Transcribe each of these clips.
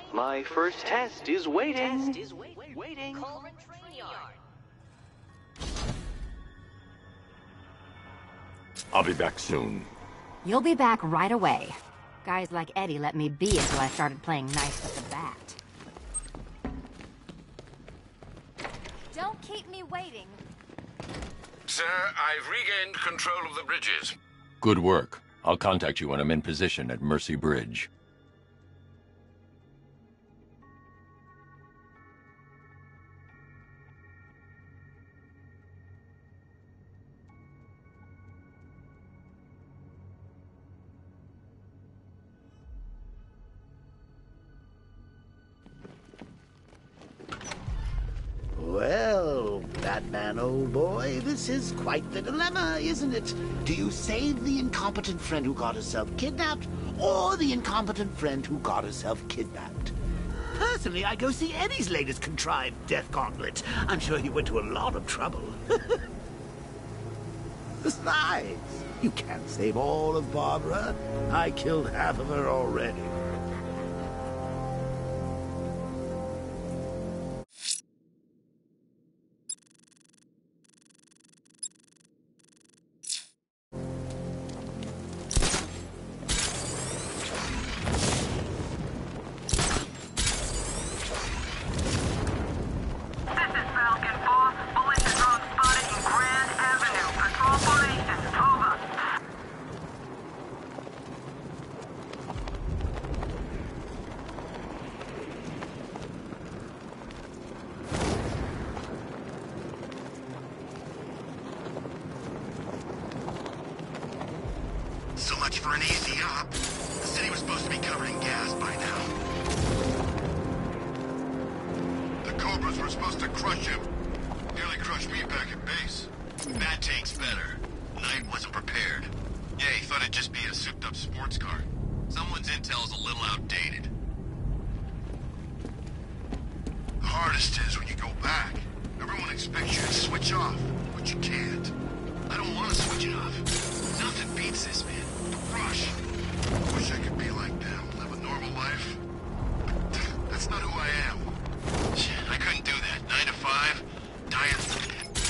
My first test is waiting. Coleman Train Yard. I'll be back soon. You'll be back right away. Guys like Eddie let me be until I started playing nice with the bat. Don't keep me waiting. Sir, I've regained control of the bridges. Good work. I'll contact you when I'm in position at Mercy Bridge. Well, Batman, old boy, this is quite the dilemma, isn't it? Do you save the incompetent friend who got herself kidnapped, or the incompetent friend who got herself kidnapped? Personally, I'd go see Eddie's latest contrived death gauntlet. I'm sure he went to a lot of trouble. Besides, you can't save all of Barbara. I killed half of her already. So much for an easy op. The city was supposed to be covered in gas by now. The Cobras were supposed to crush him. Nearly crushed me back at base. That tank's better. Knight wasn't prepared. Yeah, he thought it'd just be a souped-up sports car. Someone's intel's a little outdated. The hardest is when you go back. Everyone expects you to switch off, but you can't. I don't want to switch it off. Nothing beats this, man. The rush. I wish I could be like them, live a normal life. But that's not who I am. Shit, I couldn't do that. 9 to 5, dying.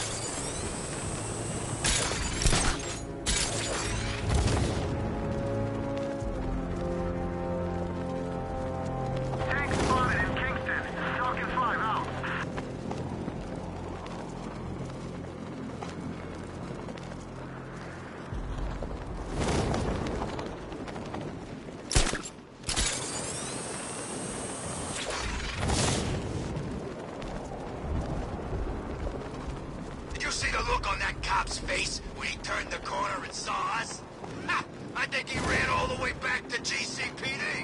Tank spotted in Kingston. Falcon 5 out. Did you see the look on that cop's face when he turned the corner and saw us? Ha! I think he ran all the way back to GCPD.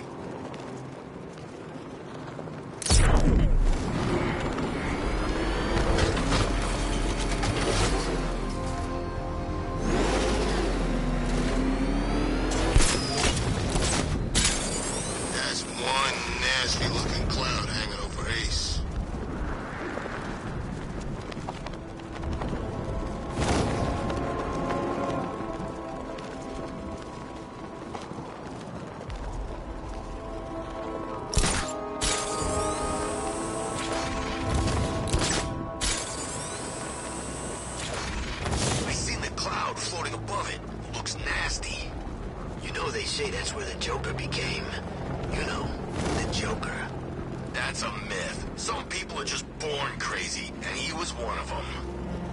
That's one nasty-looking cloud hanging over Ace. I seen the cloud floating above it. Looks nasty. You know they say that's where the Joker became. You know, the Joker. That's a myth. Some people are just born crazy, and he was one of them.